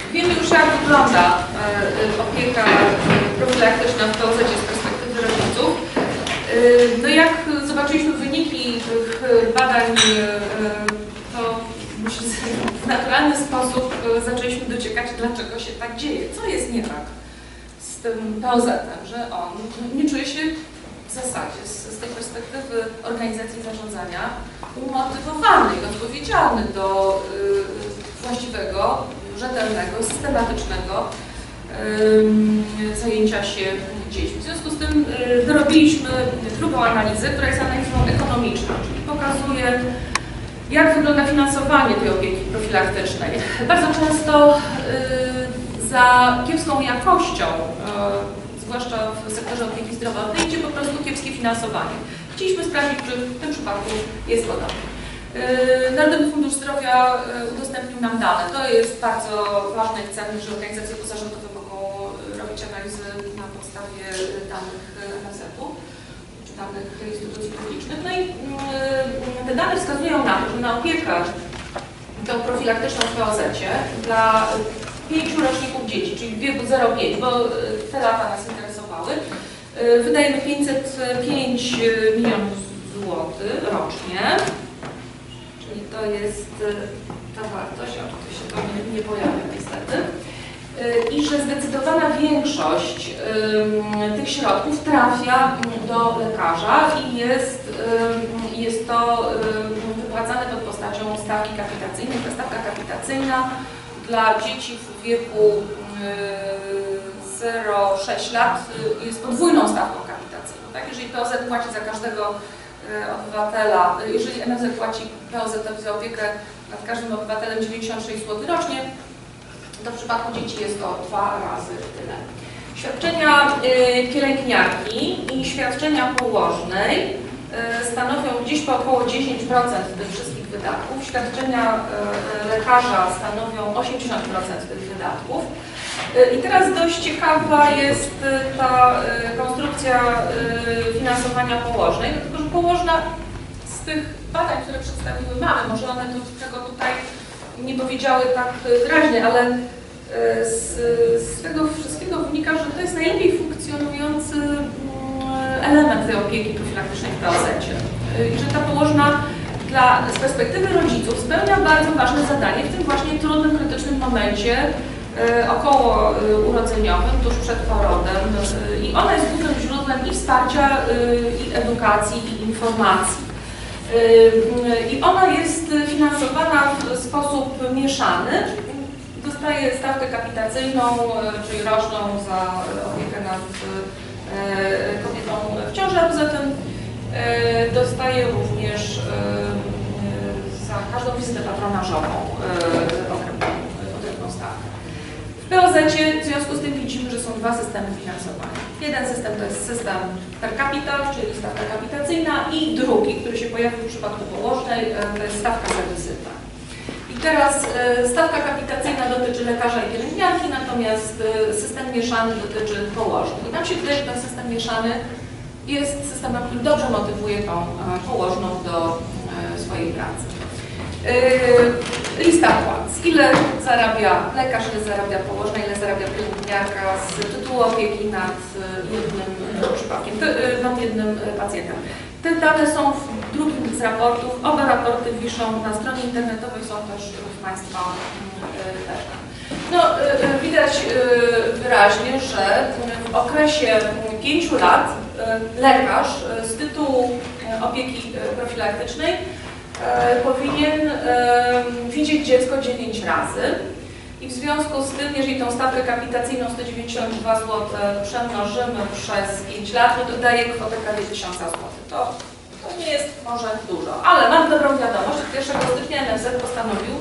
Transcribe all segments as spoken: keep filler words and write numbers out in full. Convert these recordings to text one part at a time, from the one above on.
Wiemy już, jak wygląda opieka profilaktyczna w P O Z z perspektywy rodziców. No jak zobaczyliśmy wyniki tych badań, to w naturalny sposób zaczęliśmy dociekać, dlaczego się tak dzieje, co jest nie tak z tym P O Z-em, że on nie czuje się w zasadzie z, z tej perspektywy organizacji zarządzania umotywowany i odpowiedzialny do y, właściwego, rzetelnego, systematycznego y, zajęcia się dziećmi. W związku z tym y, wyrobiliśmy drugą analizę, która jest analizą ekonomiczną, czyli pokazuje, jak wygląda finansowanie tej opieki profilaktycznej. Bardzo często y, za kiepską jakością, y, zwłaszcza w sektorze opieki zdrowotnej, idzie po prostu kiepskie finansowanie. Chcieliśmy sprawdzić, czy w tym przypadku jest podobnie. Yy, Narodowy Fundusz Zdrowia yy, udostępnił nam dane. To jest bardzo ważne i cenne, że organizacje pozarządowe mogą robić analizy na podstawie danych N F Z-u czy danych instytucji publicznych. No i yy, te dane wskazują na to, że na opiekę tą profilaktyczną w P O Z-cie dla pięciu roczników dzieci, czyli w wieku zero pięć, bo te lata nas interesowały, yy, wydajemy pięćset pięć milionów złotych rocznie. Czyli to jest ta wartość, a tu się to nie, nie pojawia niestety. I że zdecydowana większość tych środków trafia do lekarza i jest, jest to wypłacane pod postacią stawki kapitacyjnej. Ta stawka kapitacyjna dla dzieci w wieku zero do sześciu lat jest podwójną stawką kapitacyjną. Tak? Jeżeli P O Z płaci za każdego obywatela, jeżeli N F Z płaci P O Z-owi za opiekę nad każdym obywatelem dziewięćdziesiąt sześć złotych rocznie, to w przypadku dzieci jest to dwa razy tyle. Świadczenia y, pielęgniarki i świadczenia położnej y, stanowią gdzieś po około dziesięć procent tych wszystkich wydatków. Świadczenia y, lekarza stanowią osiemdziesiąt procent tych wydatków. I teraz dość ciekawa jest ta konstrukcja finansowania położnej, dlatego że położna z tych badań, które przedstawiły mamy, może one to, tego tutaj nie powiedziały tak wyraźnie, ale z, z tego wszystkiego wynika, że to jest najlepiej funkcjonujący element tej opieki profilaktycznej w P O Z-cie. I że ta położna dla, z perspektywy rodziców spełnia bardzo ważne zadanie w tym właśnie trudnym, krytycznym momencie około urodzeniowym, tuż przed porodem i ona jest głównym źródłem i wsparcia, i edukacji, i informacji. I ona jest finansowana w sposób mieszany. Dostaje stawkę kapitacyjną, czyli roczną za opiekę nad kobietą w ciąży, a poza tym dostaje również za każdą wizytę patronażową odrębną stawkę. W P O Z-cie w związku z tym widzimy, że są dwa systemy finansowania. Jeden system to jest system per capita, czyli stawka kapitacyjna, i drugi, który się pojawił w przypadku położnej, to jest stawka za wizytę. I teraz stawka kapitacyjna dotyczy lekarza i pielęgniarki, natomiast system mieszany dotyczy położnej. I nam się wydaje, że ten system mieszany jest systemem, który dobrze motywuje tą położną do swojej pracy. Yy, lista płac. Ile zarabia lekarz, ile zarabia położna, ile zarabia pielęgniarka z tytułu opieki nad jednym przypadkiem, nad jednym pacjentem. Te dane są w drugim z raportów. Oba raporty wiszą na stronie internetowej, są też w Państwa też. No, widać wyraźnie, że w okresie pięciu lat lekarz z tytułu opieki profilaktycznej powinien widzieć dziecko dziewięć razy i w związku z tym, jeżeli tą stawkę kapitacyjną sto dziewięćdziesiąt dwa złote przemnożymy przez pięć lat, to daje kwotę prawie tysiąc złotych. To, to nie jest może dużo, ale mam dobrą wiadomość, że pierwszego stycznia N F Z postanowił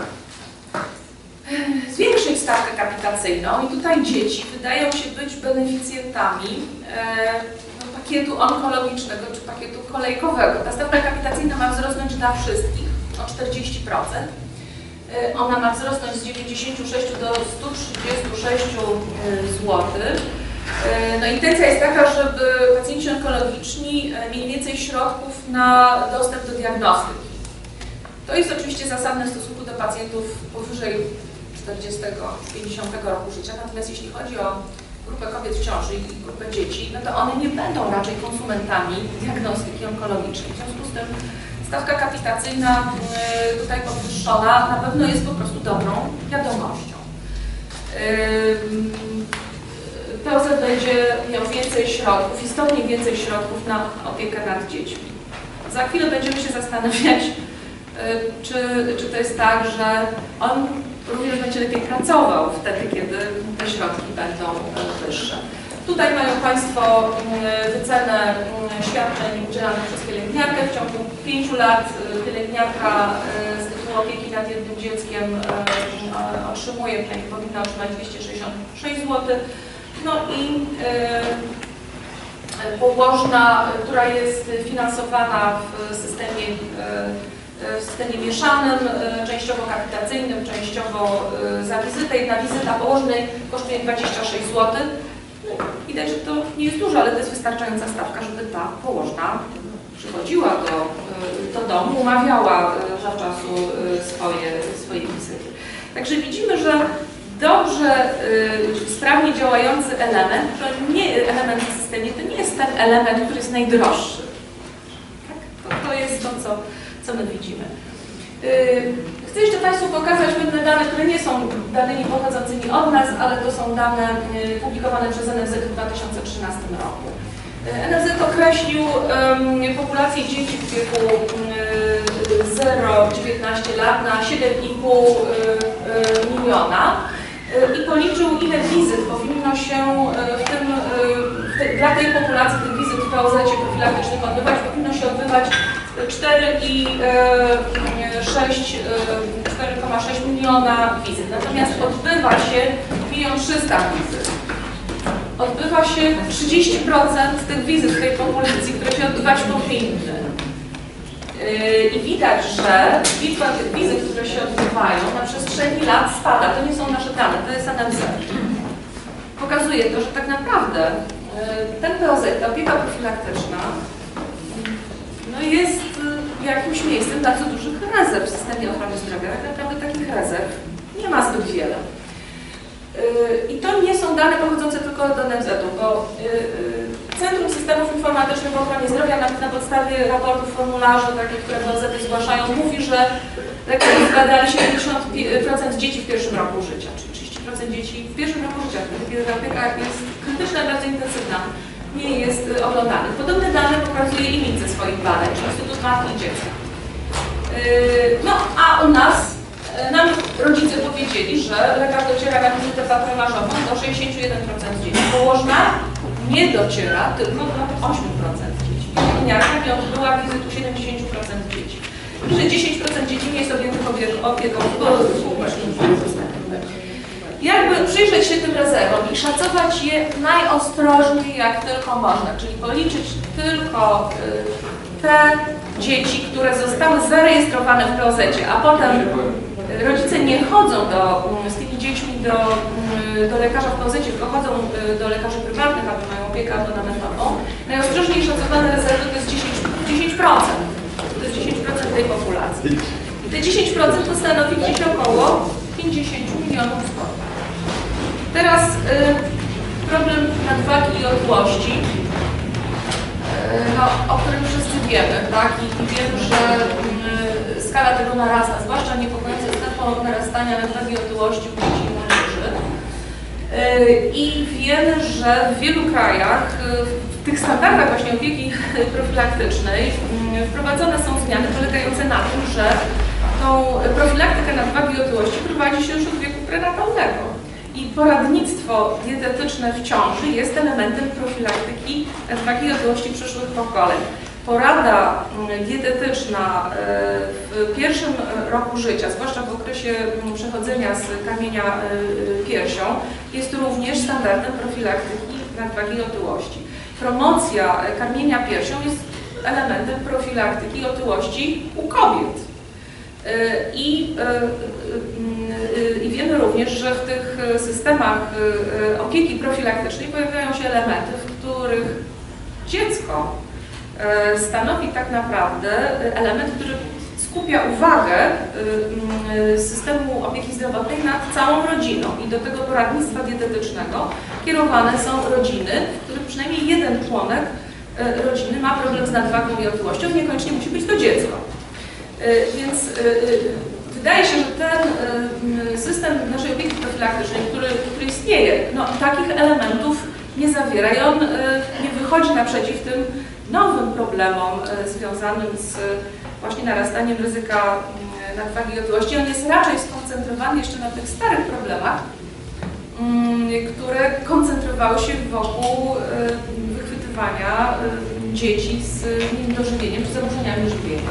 zwiększyć stawkę kapitacyjną i tutaj dzieci wydają się być beneficjentami pakietu onkologicznego czy pakietu kolejkowego. Ta stawka kapitacyjna ma wzrosnąć dla wszystkich o czterdzieści procent. Ona ma wzrosnąć z dziewięćdziesięciu sześciu do stu trzydziestu sześciu złotych. No, intencja jest taka, żeby pacjenci onkologiczni mieli więcej środków na dostęp do diagnostyki. To jest oczywiście zasadne w stosunku do pacjentów powyżej czterdziestego do pięćdziesiątego roku życia. Natomiast jeśli chodzi o grupę kobiet w ciąży i grupę dzieci, no to one nie będą raczej konsumentami diagnostyki onkologicznej. W związku z tym stawka kapitacyjna tutaj podwyższona na pewno jest po prostu dobrą wiadomością. P O Z będzie miał więcej środków, istotnie więcej środków na opiekę nad dziećmi. Za chwilę będziemy się zastanawiać, czy, czy to jest tak, że on również będzie lepiej pracował wtedy, kiedy te środki będą wyższe. Tutaj mają Państwo wycenę świadczeń udzielanych przez pielęgniarkę. W ciągu pięciu lat pielęgniarka z tytułu opieki nad jednym dzieckiem otrzymuje, powinna otrzymać dwieście sześćdziesiąt sześć złotych. No i położna, która jest finansowana w systemie, w systemie mieszanym, częściowo kapitacyjnym, częściowo za wizytę. Jedna wizyta położnej kosztuje dwadzieścia sześć złotych. Widać, że to nie jest dużo, ale to jest wystarczająca stawka, żeby ta położna przychodziła do, do domu, umawiała zawczasu swoje, swoje wizyty. Także widzimy, że dobrze, sprawnie działający element, to nie element w systemie, to nie jest ten element, który jest najdroższy. Tak? To, to jest to, co, co my widzimy. Chcę jeszcze Państwu pokazać pewne dane, które nie są danymi pochodzącymi od nas, ale to są dane publikowane przez N F Z w dwa tysiące trzynastym roku. N F Z określił um, populację dzieci w wieku zero do dziewiętnastu lat na siedem i pół miliona i policzył, ile wizyt powinno się w tym, w te, dla tej populacji, tych wizyt w P O Z-cie profilaktycznych odbywać, powinno się odbywać cztery przecinek sześć miliona wizyt. Natomiast odbywa się milion trzysta wizyt. Odbywa się trzydzieści procent tych wizyt w tej populacji, które się odbywać powinny. I widać, że liczba tych wizyt, które się odbywają na przestrzeni lat spada. To nie są nasze dane, to jest N F Z. Pokazuje to, że tak naprawdę ten P O Z, ta opieka profilaktyczna, no jest jakimś miejscem bardzo dużych rezerw w systemie ochrony zdrowia. Tak naprawdę takich rezerw nie ma zbyt wiele. I to nie są dane pochodzące tylko od N F Z-u, bo Centrum Systemów Informatycznych w Ochronie Zdrowia na, na podstawie raportów, formularzy, takich, które P O Z-y zgłaszają, mówi, że lekarze zbadali siedemdziesiąt procent dzieci w pierwszym roku życia, czyli trzydzieści procent dzieci w pierwszym roku życia, kiedy ta opieka jest krytyczna, bardzo intensywna, nie jest oglądanych. Podobne dane pokazuje I M I T ze swoich badań, czyli Instytut Matki i Dziecka. No, a u nas nam rodzice powiedzieli, że lekarz dociera na wizytę patronażową do sześćdziesięciu jeden procent dzieci. Położna nie dociera tylko do ośmiu procent dzieci. Pielęgniarka nie odbyła wizytu siedemdziesięciu procent dzieci. Że dziesięć procent dzieci nie jest objętych opieką publicznym. Jakby przyjrzeć się tym rezerwom i szacować je najostrożniej jak tylko można, czyli policzyć tylko te dzieci, które zostały zarejestrowane w P O Z-cie, a potem rodzice nie chodzą do, z tymi dziećmi do, do lekarza w P O Z-cie, tylko chodzą do lekarzy prywatnych, albo mają opiekę abonamentową. Najostrożniej szacowane rezerwy to jest dziesięć procent. To jest dziesięć procent tej populacji. I te dziesięć procent to stanowi gdzieś około pięćdziesiąt milionów złotych. Teraz y, problem nadwagi i otyłości, y, no, o którym wszyscy wiemy, tak? I, i wiemy, że y, skala tego narasta, zwłaszcza niepokojące jest tempo narastania nadwagi i otyłości u dzieci i młodzieży. Y, I wiemy, że w wielu krajach y, w tych standardach właśnie opieki profilaktycznej y, wprowadzone są zmiany polegające na tym, że tą profilaktykę nadwagi i otyłości prowadzi się już od wieku prenatalnego. I poradnictwo dietetyczne w ciąży jest elementem profilaktyki nadwagi i otyłości przyszłych pokoleń. Porada dietetyczna w pierwszym roku życia, zwłaszcza w okresie przechodzenia z kamienia piersią, jest również standardem profilaktyki nadwagi i otyłości. Promocja karmienia piersią jest elementem profilaktyki otyłości u kobiet. I, I wiemy również, że w tych systemach opieki profilaktycznej pojawiają się elementy, w których dziecko stanowi tak naprawdę element, który skupia uwagę systemu opieki zdrowotnej nad całą rodziną i do tego poradnictwa dietetycznego kierowane są rodziny, w których przynajmniej jeden członek rodziny ma problem z nadwagą i otyłością, niekoniecznie musi być to dziecko. Więc wydaje się, że ten system naszej opieki profilaktycznej, który, który istnieje, no, takich elementów nie zawiera i on nie wychodzi naprzeciw tym nowym problemom związanym z właśnie narastaniem ryzyka nadwagi i otyłości. On jest raczej skoncentrowany jeszcze na tych starych problemach, które koncentrowały się wokół wychwytywania dzieci z niedożywieniem czy zaburzeniami żywienia.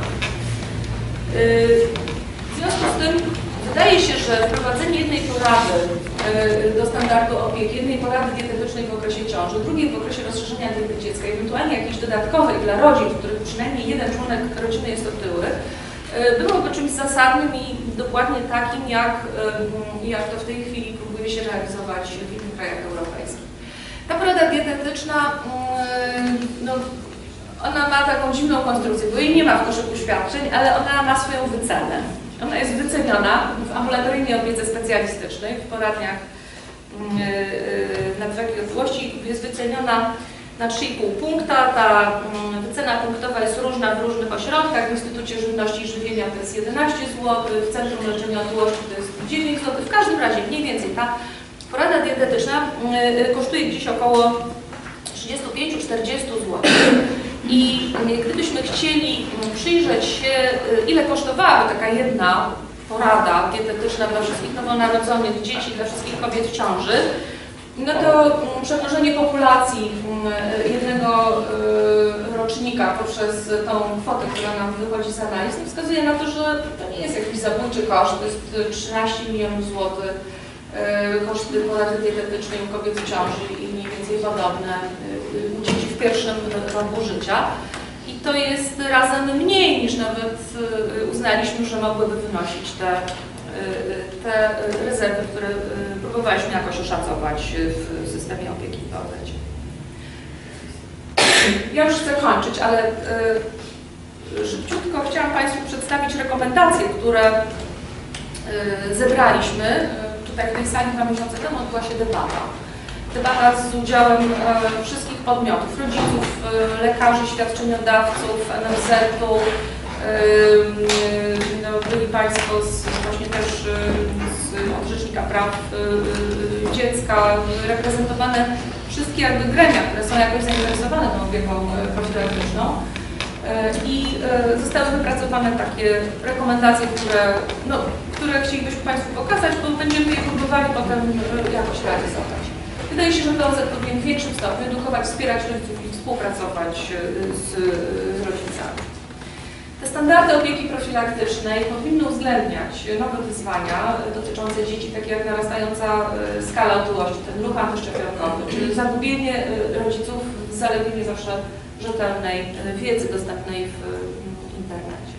W związku z tym wydaje się, że wprowadzenie jednej porady do standardu opieki, jednej porady dietetycznej w okresie ciąży, drugiej w okresie rozszerzenia diety dziecka, ewentualnie jakiejś dodatkowej dla rodzin, w których przynajmniej jeden członek rodziny jest otyły, byłoby czymś zasadnym i dokładnie takim, jak, jak to w tej chwili próbuje się realizować w innych krajach europejskich. Ta porada dietetyczna, no, ona ma taką dziwną konstrukcję, bo jej nie ma w koszyku świadczeń, ale ona ma swoją wycenę. Ona jest wyceniona w ambulatoryjnej opiece specjalistycznej, w poradniach nadwagi i otyłości, jest wyceniona na trzy i pół punkta. Ta wycena punktowa jest różna w różnych ośrodkach. W Instytucie Żywności i Żywienia to jest jedenaście złotych, w Centrum Leczenia Otyłości to jest dziewięć złotych. W każdym razie mniej więcej ta porada dietetyczna kosztuje gdzieś około trzydzieści pięć do czterdziestu złotych. I gdybyśmy chcieli przyjrzeć się, ile kosztowałaby taka jedna porada dietetyczna dla wszystkich nowonarodzonych dzieci, dla wszystkich kobiet w ciąży, no to przemnożenie populacji jednego rocznika poprzez tą kwotę, która nam wychodzi z analiz, wskazuje na to, że to nie jest jakiś zabójczy koszt, to jest trzynaście milionów złotych koszty porady dietetycznej u kobiet w ciąży i mniej więcej podobne u dzieci w pierwszym roku życia. I to jest razem mniej niż nawet uznaliśmy, że mogłyby wynosić te, te rezerwy, które próbowaliśmy jakoś oszacować w systemie opieki w O Z cie. Ja już chcę kończyć, ale szybciutko chciałam Państwu przedstawić rekomendacje, które zebraliśmy. Tutaj w tej sali dwa miesiące temu odbyła się debata. Debata z udziałem e, wszystkich podmiotów, rodziców, e, lekarzy, świadczeniodawców, N F Z-u. E, no, byli Państwo z, właśnie też e, z, od Rzecznika Praw e, Dziecka, reprezentowane wszystkie jakby gremia, które są jakoś zainteresowane tą opieką profilaktyczną. I zostały wypracowane takie rekomendacje, które, no, które chcielibyśmy Państwu pokazać, bo będziemy je próbowali potem jakoś realizować. Wydaje się, że P O Z powinien w większym stopniu edukować, wspierać rodziców i współpracować z, z rodzicami. Te standardy opieki profilaktycznej powinny uwzględniać nowe wyzwania dotyczące dzieci, takie jak narastająca skala otyłości, ten ruch antyszczepionkowy, czy zagubienie rodziców, zaledwie zawsze rzetelnej wiedzy dostępnej w internecie.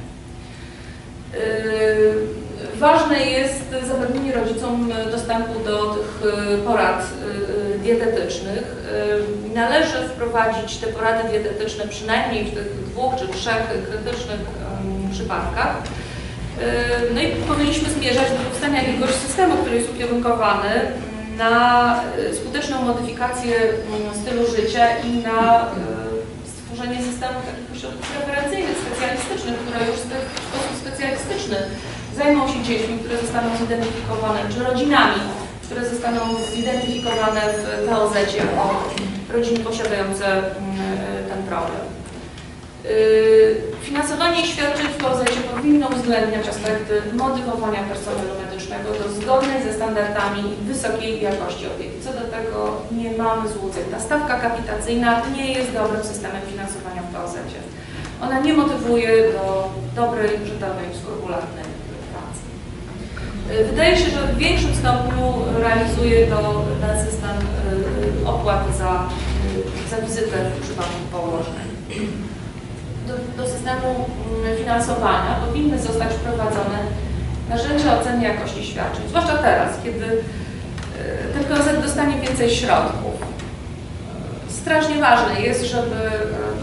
Ważne jest zapewnienie rodzicom dostępu do tych porad dietetycznych. Należy wprowadzić te porady dietetyczne przynajmniej w tych dwóch czy trzech krytycznych przypadkach. No i powinniśmy zmierzać do powstania jakiegoś systemu, który jest ukierunkowany na skuteczną modyfikację stylu życia i na stworzenie systemów takich ośrodków referencyjnych, specjalistycznych, które już w sposób specjalistyczny zajmą się dziećmi, które zostaną zidentyfikowane, czy rodzinami, które zostaną zidentyfikowane w P O Z cie jako rodziny posiadające ten problem. Finansowanie świadczeń w P O Z cie powinno uwzględniać aspekty motywowania personelu medycznego do zgodnej ze standardami wysokiej jakości opieki. Co do tego nie mamy złudzeń. Ta stawka kapitacyjna nie jest dobrym systemem finansowania w P O Z cie. Ona nie motywuje do dobrej, rzetelnej, skrupulatnej pracy. Wydaje się, że w większym stopniu realizuje to ten system opłaty za, za wizytę w przypadku położnej. Do, do systemu finansowania powinny zostać wprowadzone narzędzia oceny jakości świadczeń, zwłaszcza teraz, kiedy ten P O Z dostanie więcej środków. Strasznie ważne jest, żeby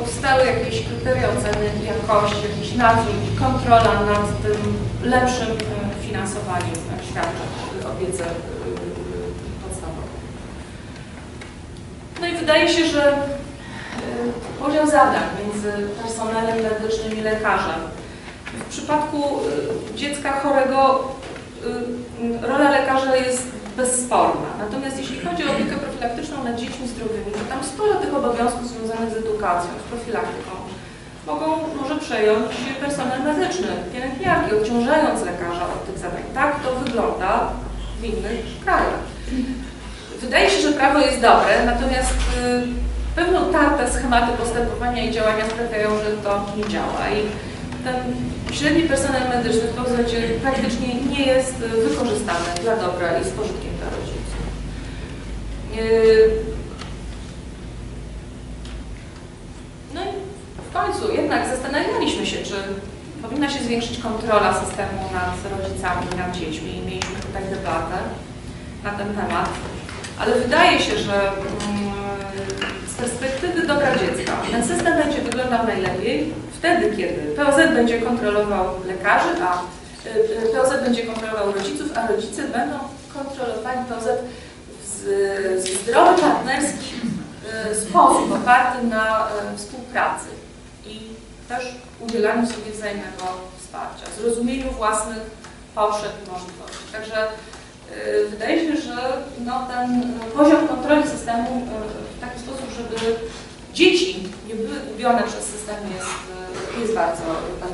powstały jakieś kryteria oceny jakości, jakiś nadzór i kontrola nad tym lepszym finansowaniem świadczeń opiece podstawowej. No i wydaje się, że podział zadań między personelem medycznym i lekarzem. W przypadku dziecka chorego rola lekarza jest bezsporna. Natomiast jeśli chodzi o opiekę profilaktyczną nad dziećmi zdrowymi, to tam sporo tych obowiązków związanych z edukacją, z profilaktyką mogą może przejąć personel medyczny, pielęgniarki, odciążając lekarza od tych zadań. Tak to wygląda w innych krajach. Wydaje się, że prawo jest dobre, natomiast pewne utarte schematy postępowania i działania sprawiają, że to nie działa. I ten średni personel medyczny w Polsce praktycznie nie jest wykorzystany dla dobra i z pożytkiem dla rodziców. No i w końcu jednak zastanawialiśmy się, czy powinna się zwiększyć kontrola systemu nad rodzicami i nad dziećmi. Mieliśmy tutaj debatę na ten temat, ale wydaje się, że z perspektywy dobra dziecka ten system będzie wyglądał najlepiej wtedy, kiedy P O Z będzie kontrolował lekarzy, a P O Z będzie kontrolował rodziców, a rodzice będą kontrolowali P O Z w zdrowy, partnerski sposób, oparty na współpracy i też udzielaniu sobie wzajemnego wsparcia, zrozumieniu własnych potrzeb i możliwości. Także wydaje się, że no, ten poziom kontroli systemu w taki sposób, żeby dzieci nie były gubione przez system jest, jest bardzo, bardzo